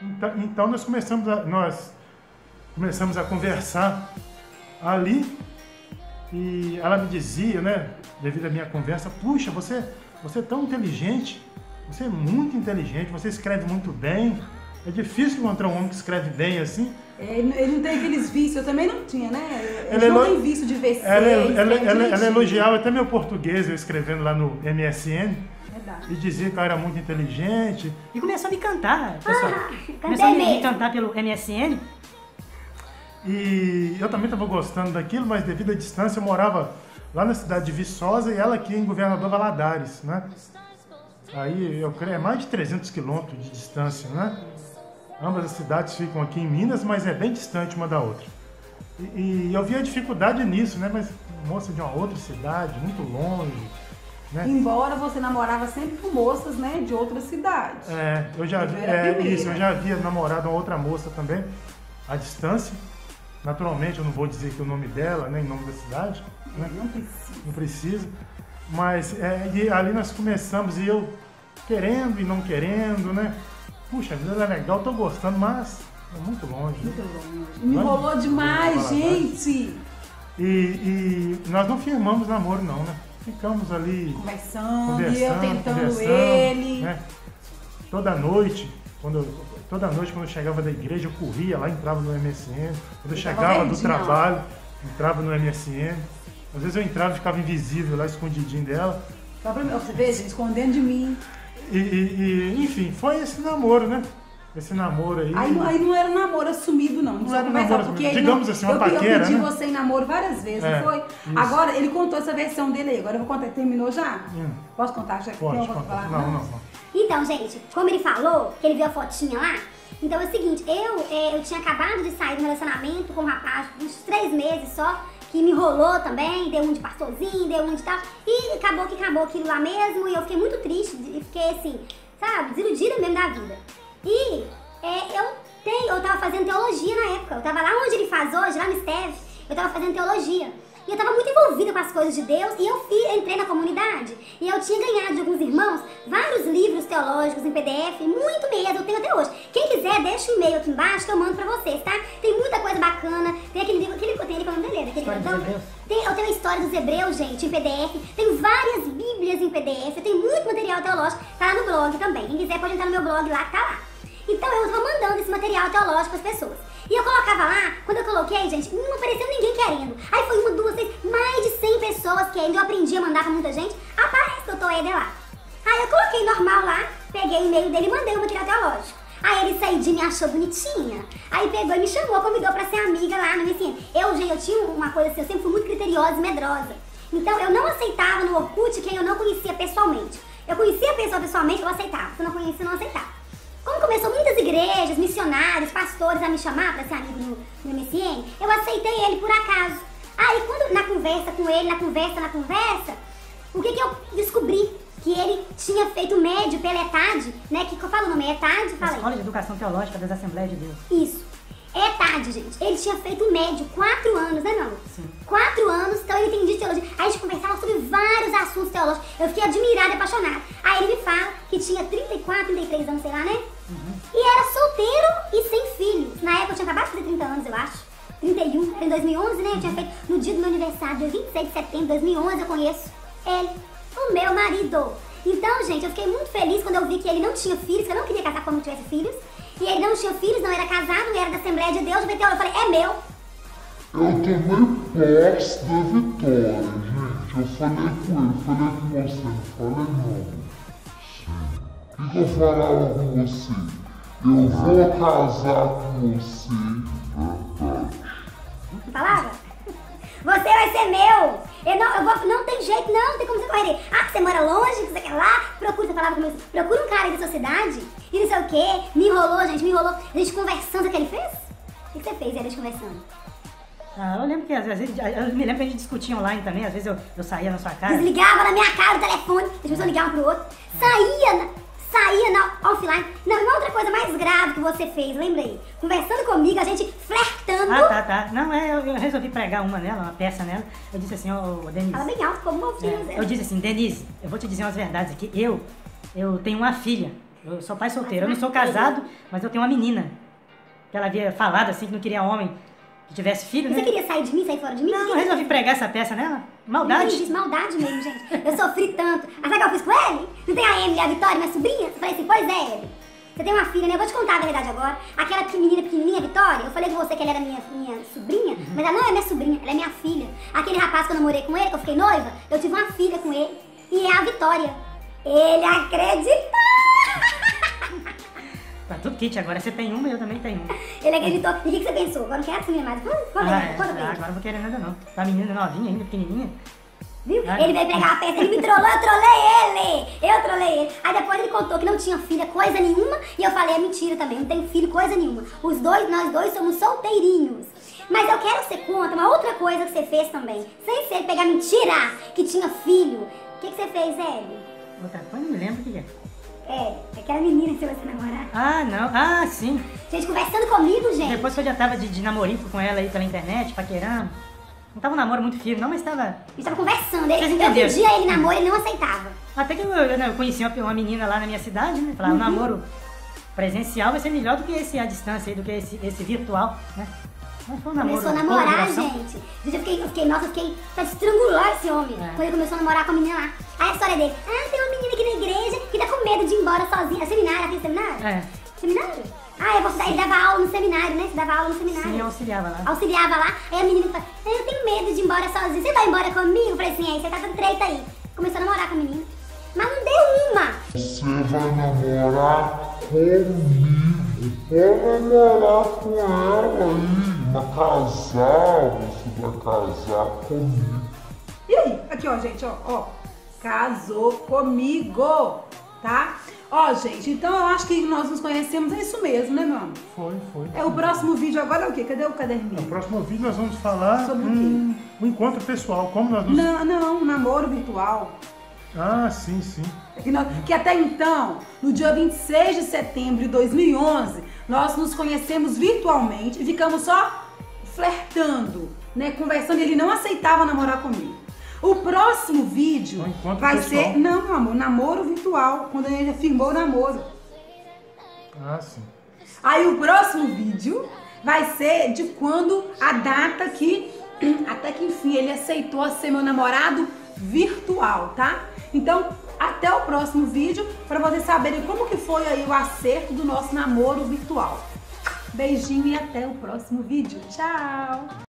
Então nós começamos a conversar ali e ela me dizia, né, devido à minha conversa, puxa, você é tão inteligente, você é muito inteligente, você escreve muito bem. É difícil encontrar um homem que escreve bem assim. Ele não tem aqueles vícios, eu também não tinha, né? Ele não tem vício de VC. Ela elogiava até meu português, eu escrevendo lá no MSN. Verdade. E dizia que eu era muito inteligente. E começou a me cantar, pessoal. Começou a me cantar pelo MSN. E eu também estava gostando daquilo, mas devido à distância eu morava lá na cidade de Viçosa e ela aqui em Governador Valadares, né? Aí eu creio é mais de 300 quilômetros de distância, né? Ambas as cidades ficam aqui em Minas, mas é bem distante uma da outra. E eu vi a dificuldade nisso, né? Mas moça de uma outra cidade, muito longe, né? Embora você namorava sempre com moças, né, de outras cidades. Eu já havia namorado uma outra moça também, à distância. Naturalmente, eu não vou dizer que o nome dela, nem o nome da cidade, né? Não precisa. Mas e ali nós começamos, e eu querendo e não querendo, né? Puxa, a vida é legal, tô gostando, mas é muito longe. Muito longe. Me enrolou demais, gente! E nós não firmamos namoro, não, né? Ficamos ali conversando e eu tentando ele. Né? Toda noite, quando eu chegava da igreja, eu corria lá, entrava no MSN. Quando eu chegava do trabalho, entrava no MSN. Às vezes eu entrava e ficava invisível lá, escondidinho dela. Você vê, gente, escondendo de mim. Enfim, foi esse namoro, né? Esse namoro aí. Aí não era um namoro assumido, não. Não era um namoro, porque digamos assim, uma paquera, eu pedi né? você em namoro várias vezes, não foi? Isso. Agora, ele contou essa versão dele aí. Agora eu vou contar. Terminou já? Posso contar? Já Pode, tem uma coisa pra falar? Não. Então, gente, como ele falou, que ele viu a fotinha lá, então é o seguinte, eu tinha acabado de sair de um relacionamento com um rapaz, uns 3 meses só, que me enrolou também, deu um de pastorzinho, deu um de tal, e acabou aquilo lá mesmo, e eu fiquei muito triste, e fiquei assim, sabe, desiludida mesmo da vida. E eu tava fazendo teologia na época, eu tava lá onde ele faz hoje, lá no Esteve, eu tava fazendo teologia. E eu tava muito envolvida com as coisas de Deus, e eu entrei na comunidade, e eu tinha ganhado de alguns irmãos vários livros teológicos em PDF, muito mesmo, eu tenho até hoje. Quem quiser, deixa um e-mail aqui embaixo que eu mando pra vocês, tá? Tem muita coisa bacana, tem aquele livro, tem aquele nome dele, aquele eu tenho a história dos Hebreus, gente, em PDF, tenho várias bíblias em PDF, eu tenho muito material teológico, tá lá no blog também. Quem quiser pode entrar no meu blog lá, que tá lá. Então eu tava mandando esse material teológico pras pessoas. E eu colocava lá, quando eu coloquei, gente, não apareceu ninguém querendo. Aí foi 1, 2, 3, mais de 100 pessoas querendo. Eu aprendi a mandar pra muita gente, aparece Dr. Éder lá. Aí eu coloquei normal lá, peguei o e-mail dele e mandei o material teológico. Aí ele saiu de me achou bonitinha. Aí pegou e me chamou, convidou pra ser amiga lá no MSN. Eu tinha uma coisa assim, eu sempre fui muito criteriosa e medrosa. Então eu não aceitava no Orkut quem eu não conhecia pessoalmente. Eu conhecia a pessoa pessoalmente, eu aceitava. Se eu não conhecia, eu não aceitava. Como começou muitas igrejas, missionários, pastores a me chamar para ser amigo no MSN, eu aceitei ele por acaso. Aí quando na conversa com ele, na conversa, o que eu descobri? Que ele tinha feito médio pela ETAD, né? Que eu falo o nome? ETAD? Falei. Escola de Educação Teológica das Assembleias de Deus. Isso. ETAD, gente. Ele tinha feito médio 4 anos, né não? Sim. 4 anos, então ele entendia teologia. Aí a gente conversava sobre vários assuntos teológicos. Eu fiquei admirada e apaixonada. Aí ele me fala que tinha 34, 33 anos, sei lá, né? E era solteiro e sem filhos. Na época eu tinha acabado de fazer 30 anos, eu acho. 31, era em 2011, né? Eu tinha feito no dia do meu aniversário, dia 26 de setembro de 2011, eu conheço ele, o meu marido. Então, gente, eu fiquei muito feliz quando eu vi que ele não tinha filhos, que eu não queria casar quando não tivesse filhos. E ele não tinha filhos, não era casado, era da Assembleia de Deus. Eu falei, é meu. Eu tomei posse da vitória, gente. Eu falei com ele, falei com você, falei não. Sim. O que eu falava com você? Eu vou casar com você, verdade. Falava? Você vai ser meu. Não tem jeito, não tem como você correr. Ah, você mora longe, que você quer lá. Procura, você falava comigo. Procura um cara aí da sua cidade e não sei o quê. Me enrolou, gente, me enrolou. A gente conversando, o que ele fez? O que você fez, a gente conversando? Eu lembro que às vezes, eu me lembro que a gente discutia online também, às vezes eu saía na sua casa. Desligava na minha cara o telefone, deixa eu ligar um pro outro. Saía na offline. Não, e uma outra coisa mais grave que você fez, lembrei. Conversando comigo, a gente flertando. Tá. Não, eu resolvi pregar uma peça nela. Eu disse assim, Denise. Fala bem alto, como um filho. Eu disse assim, Denise, eu vou te dizer umas verdades aqui. Eu tenho uma filha. Eu sou pai solteiro, eu não sou casado, mas eu tenho uma menina. Que ela havia falado assim que não queria homem que tivesse filho, né? Você queria sair de mim, sair fora de mim? Não, eu resolvi pregar essa peça nela. Maldade. Isso, maldade mesmo, gente. Eu sofri tanto. Ah, sabe o que eu fiz com ele? Não tem a Emily, a Vitória, minha sobrinha? Eu falei assim, pois é, Emily. Você tem uma filha, né? Eu vou te contar a verdade agora. Aquela pequenininha, Vitória, eu falei com você que ela era minha sobrinha, mas ela não é minha sobrinha, ela é minha filha. Aquele rapaz que eu namorei com ele, que eu fiquei noiva, eu tive uma filha com ele. E é a Vitória. Ele acreditou! Tá tudo kit agora. Você tem uma e eu também tenho uma. Ele acreditou. E o que você pensou? Agora não quero assumir mais. Conta pra ele. Agora eu não vou querer nada não. Tá menina novinha ainda, pequenininha. Viu? Ele veio pegar a peça, ele me trollou, eu trolei ele. Aí depois ele contou que não tinha filha, coisa nenhuma. E eu falei, é mentira também, não tenho filho, coisa nenhuma. Nós dois somos solteirinhos. Mas eu quero que você conte uma outra coisa que você fez também. Sem ser pegar mentira que tinha filho. O que você fez, Hélio? Outra coisa, não me lembro o que é. É, aquela menina que você vai namorar. Ah, não. Ah, sim. Gente, conversando comigo, gente. Depois que eu já tava de namorico com ela aí pela internet, paquerando. Não tava um namoro muito firme, não, mas tava... A gente tava conversando. Vocês Eu entenderam? pedia ele namoro, ele não aceitava. Até que eu conheci uma menina lá na minha cidade, né? Falava, o namoro presencial vai ser melhor do que esse à distância aí, do que esse virtual, né? Mas foi um namoro. Começou a namorar, gente. Eu fiquei pra estrangular esse homem. Quando ele começou a namorar com a menina lá. Aí a história dele, tem uma menina aqui na igreja que tá com medo de ir embora sozinha. É seminário, aquele seminário? É. Seminário? Ele dava aula no seminário, né? Você dava aula no seminário. Sim, eu auxiliava lá. Auxiliava lá. Aí a menina falou, eu tenho medo de ir embora sozinha. Você vai embora comigo? Eu falei assim, você tá dando treta aí. Começou a namorar com a menina. Mas não deu uma. Você vai namorar comigo. Pode namorar com ela aí. Mas casar, você vai casar comigo. E aí? Aqui, ó, gente, ó. Casou comigo, tá? Ó, gente, então eu acho que nós nos conhecemos, é isso mesmo, né, meu amor? Foi. É, o próximo vídeo agora é o quê? Cadê o caderninho? No próximo vídeo nós vamos falar sobre o quê? Um encontro pessoal, como nós nos... Não, namoro virtual. Ah, sim. Que até então, no dia 26 de setembro de 2011, nós nos conhecemos virtualmente e ficamos só flertando, né, conversando, e ele não aceitava namorar comigo. O próximo vídeo vai ser, não, meu amor, namoro virtual, quando a gente firmou o namoro. Ah, sim. Aí o próximo vídeo vai ser de quando a data que, até que enfim, ele aceitou ser meu namorado virtual, tá? Então, até o próximo vídeo, para vocês saberem como que foi aí o acerto do nosso namoro virtual. Beijinho e até o próximo vídeo. Tchau!